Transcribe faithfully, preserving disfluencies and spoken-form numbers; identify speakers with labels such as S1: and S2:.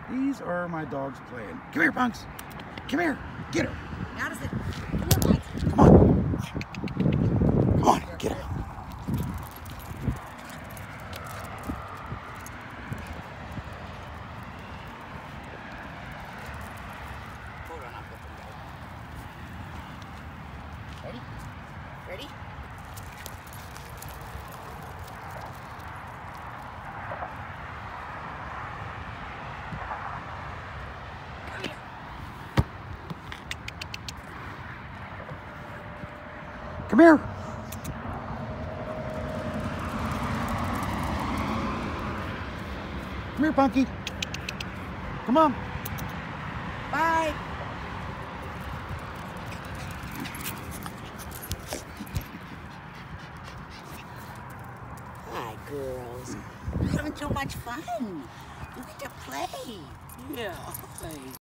S1: These are my dogs playing. Come here, Punks. Come here. Get her.
S2: Madison, come here, bud.
S1: Come on. Come on, get her.
S2: Hold on, I'll put them down. Ready? Ready? Come here.
S1: Come here. Come here, Punky. Come on.
S2: Bye. Hi, girls. We're having so much fun. We get to play.
S3: Yeah, okay.